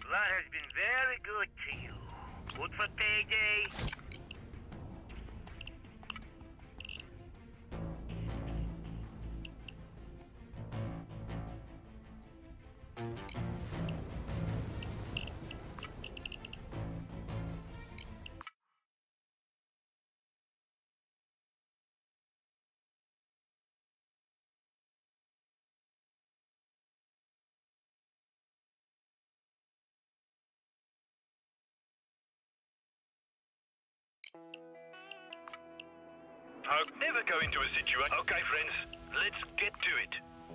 SWAT has been very good to you. Good for payday. I'll never go into a situation. Okay, friends, let's get to it.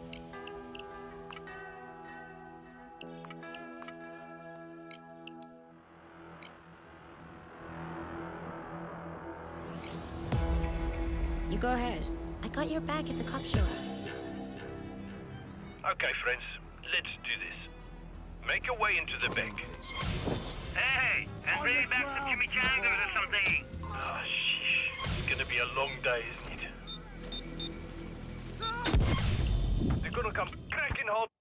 You go ahead. I got your back if the cops show up. Okay, friends, let's do this. Make your way into the back. Hey, and bring me back some chimichangas or something. Oh, shit. It's gonna be a long day, isn't it? They're gonna come cracking hot.